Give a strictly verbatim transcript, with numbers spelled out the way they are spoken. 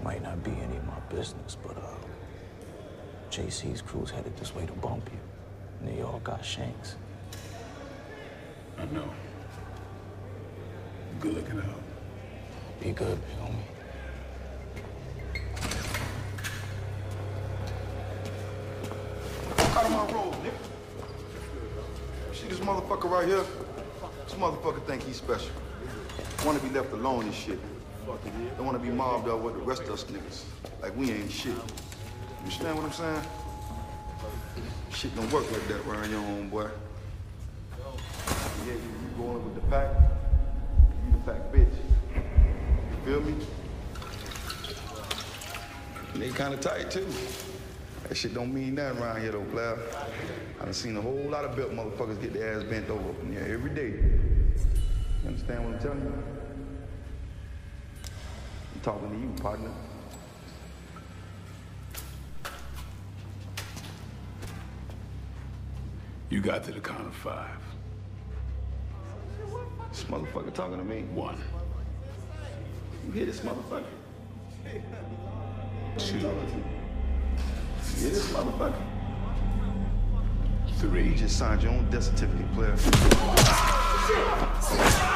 Might not be any of my business, but uh, J C's crew's headed this way to bump you. And they all got shanks. I know. Good looking out. Be good, big homie. Out of my road, nigga. See this motherfucker right here? This motherfucker think he's special. Wanna be left alone and shit. Don't wanna be mobbed up with the rest of us niggas. Like we ain't shit. You understand what I'm saying? Shit don't work like that around your own boy. Yeah, you, you going with the pack, you the pack bitch. You feel me? And they kinda tight too. That shit don't mean nothing around here though, player. I done seen a whole lot of built motherfuckers get their ass bent over up in here every day. You understand what I'm telling you? I'm talking to you, partner. You got to the count of five. This motherfucker talking to me. One. You hear this motherfucker? Two. You hear this motherfucker? Three. You just signed your own death certificate, player.